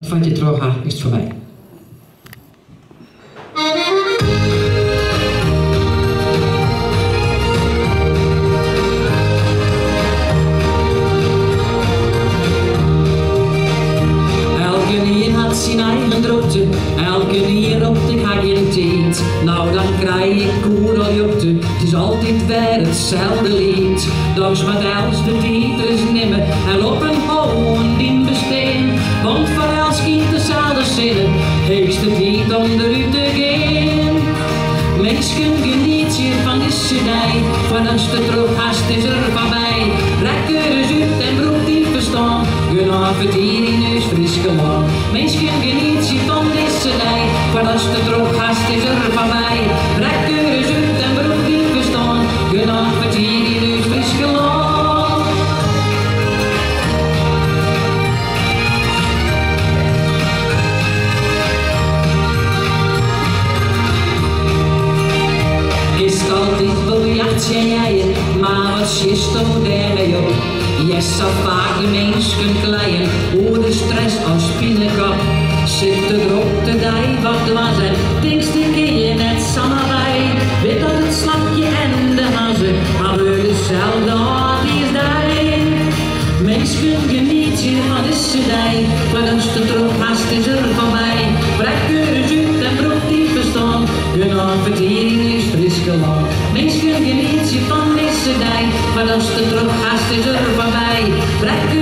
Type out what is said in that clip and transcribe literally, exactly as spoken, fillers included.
Van je droga is het voorbij. Elke nier had zijn eigen drukte, elke nier op de geen tijd. Nou dan krijg ik koer al jukte, het is altijd weer hetzelfde lied. Dags wat els de tijd is nimmer, en op een hoon in besteen. Want voor els kind dezelfde zinnen, heegste tijd om eruit te gaan. Mensen geniet je van de cd, van als de drooghast is er voorbij. Rek er eens uit en broek die verstaan, genoeg het hier in huis Friesland. Mensen geniet je van de cd, van als de drooghast is er voorbij. Rek er eens uit en broek die verstaan, genoeg het hier in huis Friesland. Altijd biljart en jij, maar wat is toch daarmee op? Je zal vaak de mensen kleien, hoe de stress als spinnenkop. Zit er op de dij wat was het, denkst de keer net samen bij. Weet dat het slapje en de hazen, maar we dezelfde hart is daar. Mensen geniet je van de cd, maar als de drooghast is er voorbij. Brek eens uit en broek die verstaan, genoeg het hier is Friesland. Mensen geniet je van de cd, maar als de drooghast is er voorbij. Brek